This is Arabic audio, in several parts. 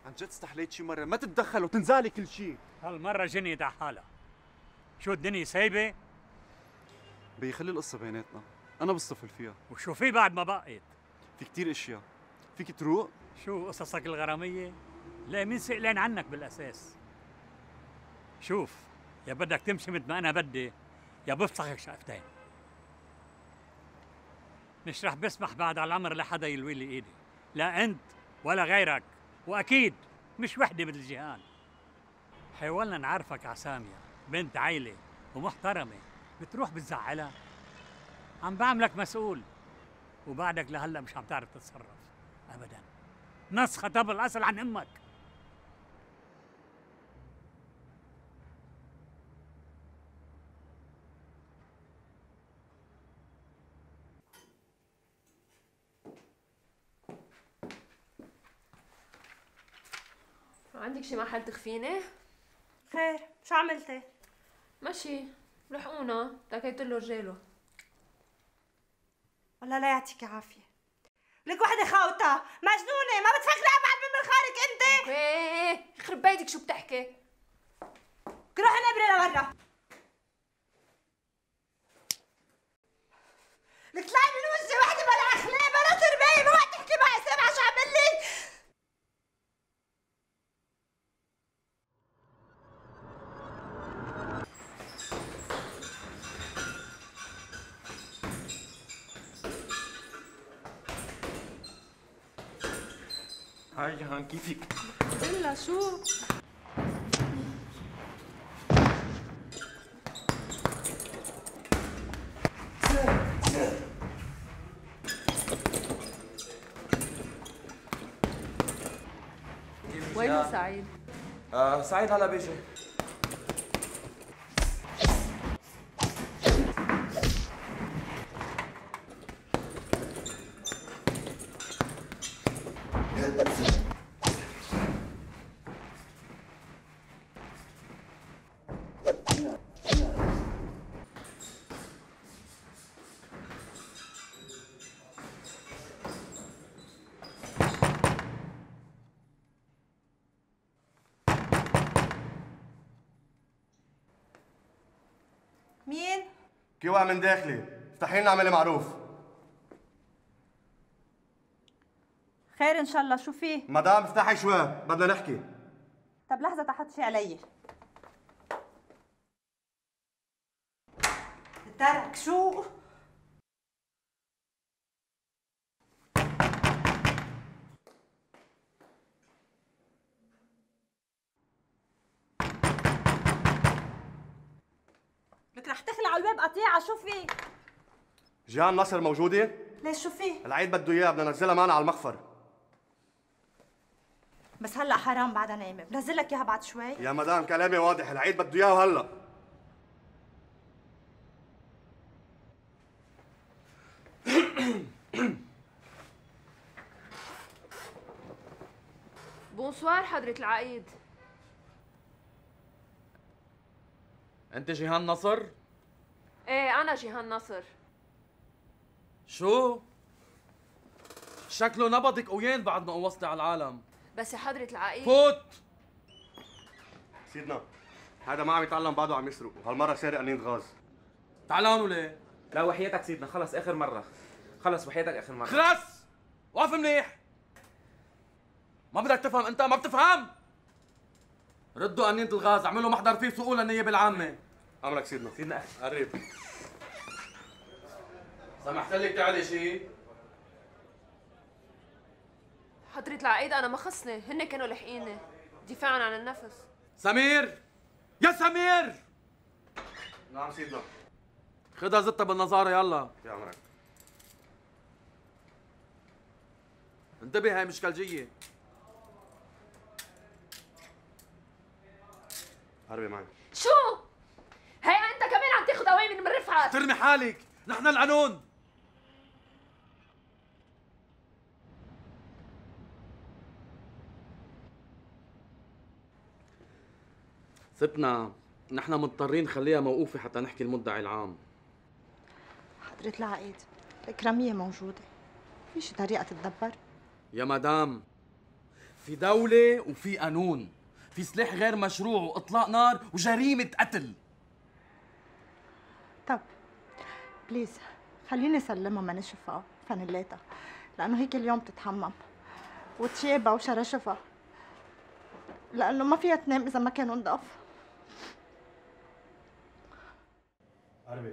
عن جد استحليت شي مرة ما تتدخل وتنزالي كل شي. هالمرة جنيت على حالها. شو الدنيا سايبة؟ بيخلي القصة بيناتنا، أنا بصطفل فيها. وشو في بعد ما بقيت؟ في كتير أشياء، فيك تروق؟ شو قصصك الغرامية؟ لا مين سئلان عنك بالأساس؟ شوف، يا بدك تمشي مثل ما أنا بدي، يا بفسخك شقفتين. مش رح بسمح بعد على العمر لحدا يلوي لي إيدي، لا أنت ولا غيرك، وأكيد مش وحدة مثل جيهان. حاولنا نعرفك على سامية، بنت عيلة ومحترمة، بتروح بتزعلها. عم بعملك مسؤول، وبعدك لهلا مش عم تعرف تتصرف أبداً. نص خطب الأصل عن أمك. عندك شي محل تخفيني؟ خير، شو عملتي؟ ماشي، لحقونا تكيت له رجاله. والله لا يعطيكي عافية. لك وحدة خوتة مجنونة، ما بتفكري أبعد من منخارك أنت؟ ايه يخرب بيتك شو بتحكي؟ روحي نبرة لورا. لك طلعي من وجهي وحدة بلا أخلاق بلا تربية، ما وقت تحكي معي سامعة شو عمل لك؟ هاي جيهان كيفك؟ إلا شو؟ وينه سعيد؟ سعيد هلا بيجي. مين؟ كيوع من داخلي، افتحي لنا اعملي معروف. خير إن شاء الله، شو فيه؟ مدام افتحي شوي، بدنا نحكي. طب لحظة تحط شي علي. ترك شو؟ لك رح تخلع الباب قطيعة، شو في؟ جيهان نصر موجودة؟ ليش شو في؟ العيد بده اياها، بدنا ننزلها معنا على المخفر. بس هلا حرام بعدها نايمة، بنزل لك اياها بعد شوي. يا مدام كلامي واضح، العيد بده اياها وهلا. بونسوار حضرة العقيد. انت جيهان نصر؟ ايه أنا جيهان نصر. شو؟ شكله نبضك قويين بعد ما قوصتي على العالم. بس يا حضرة العقيد فوت! سيدنا هذا ما عم يتعلم بعده عم يسرق، وهالمرة سارق قنينة غاز. تعلانوا ليه؟ لا وحياتك سيدنا، خلص اخر مرة. خلص وحياتك اخر مرة. خلص! وقف منيح! ما بدك تفهم انت؟ ما بتفهم؟ ردوا قنينة الغاز، اعملوا محضر فيه سوقوا للنيابة العامة. امرك سيدنا. سيدنا قريب. سمحت لك تعالي شيء؟ حضرة العقيد أنا ما خصني، هن كانوا لحقيني دفاعا عن النفس. سمير! يا سمير! نعم سيدنا. خدها زتها بالنظارة يلا. يا امرك. انتبه هاي مش كلجية. هربي معي. شو؟ هي أنت كمان عم تاخذ أوامر من رفعت. ترمي حالك، نحن القانون. ستنا، نحن مضطرين نخليها موقوفة حتى نحكي المدعي العام. حضرة العقيد، الإكرامية موجودة، في شي طريقة تتدبر؟ يا مدام، في دولة وفي قانون، في سلاح غير مشروع واطلاق نار وجريمة قتل. طب بليز خليني سلمها منشفة فانيلاتها، لأنه هيك اليوم تتحمم وتشيبها وشرشفها، لأنه ما فيها تنام إذا ما كانوا نضاف. عربي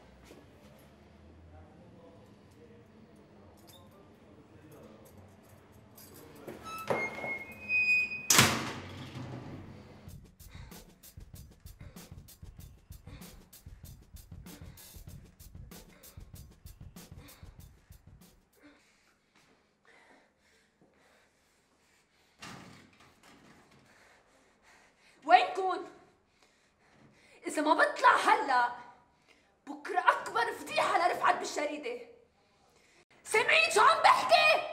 وينكن؟ إذا ما بطلع هلا بكره أكبر فضيحة لرفعت بالشريدة. سامعين شو عم بحكي؟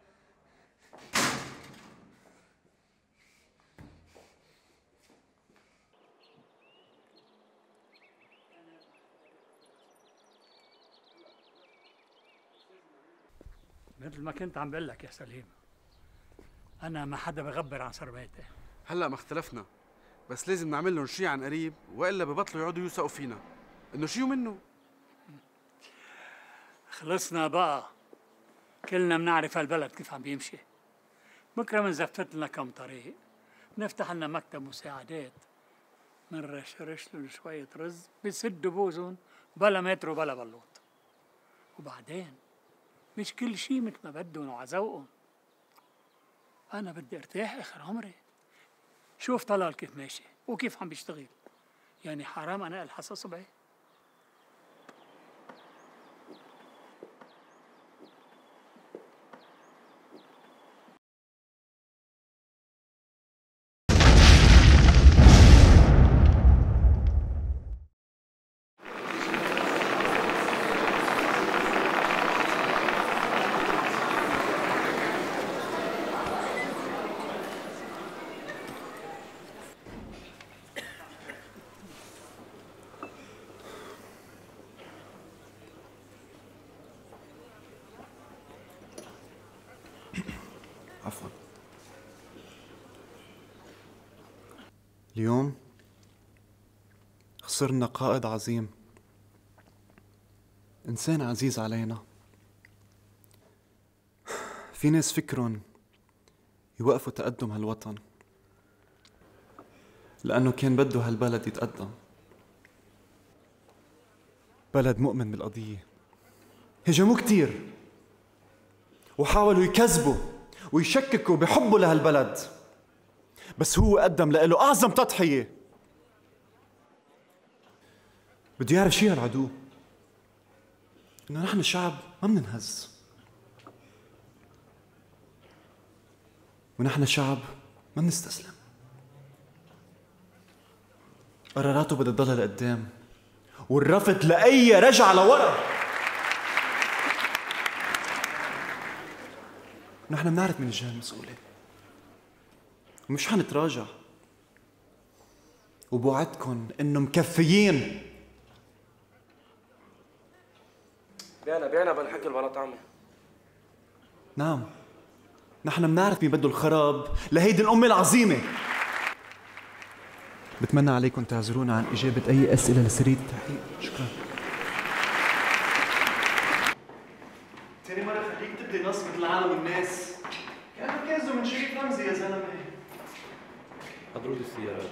مثل ما كنت عم بقول لك يا سليم، أنا ما حدا بغبر عن سرميتي. هلا ما اختلفنا، بس لازم نعمل لهم شيء عن قريب، والا ببطلوا يقعدوا يوثقوا فينا انه شيء منه. خلصنا بقى، كلنا بنعرف هالبلد كيف عم بيمشي. بكره بنزفت لنا كم طريق، نفتح لنا مكتب مساعدات، منرشرش لهم شوية رز بسدوا بوزن بلا متر وبلا بلوط. وبعدين مش كل شيء مثل ما بدهم وعذوقهم. أنا بدي ارتاح آخر عمري. شوف طلال كيف ماشي وكيف عم بيشتغل، يعني حرام أنا ألحس صبعي. عفوا. اليوم خسرنا قائد عظيم، إنسان عزيز علينا. في ناس فكرهم يوقفوا تقدم هالوطن لأنه كان بده هالبلد يتقدم. بلد مؤمن بالقضية، هجموه كتير وحاولوا يكذبوا ويشككوا بحبه لهالبلد، بس هو قدم له أعظم تضحية. بده يعرف شي هالعدو، إنه نحن الشعب ما مننهز، ونحن الشعب ما منستسلم. قراراته بدها تضلها لقدام، والرفض لأي رجعة لورا. نحن بنعرف من الجهة المسؤولة ومش حنتراجع، وبوعدكن إنه مكفيين. بيعنا بالحكي البلاط عمي. نعم، نحن بنعرف مين بده الخراب لهيدي الأمة العظيمة. بتمنى عليكم تعذرونا عن إجابة أي أسئلة لسرية التحقيق. شكرا. تاني مرة خليك تبدي نص مثل العالم والناس، كانوا كازوا من شريك رمزي يا زلمة. حضروا لي السيارات.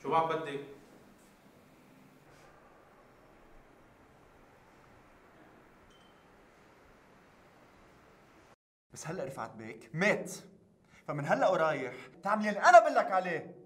شو بعد بدك؟ بس هلا رفعت بيك مات، فمن هلا ورايح تعملي اللي انا بقول لك عليه.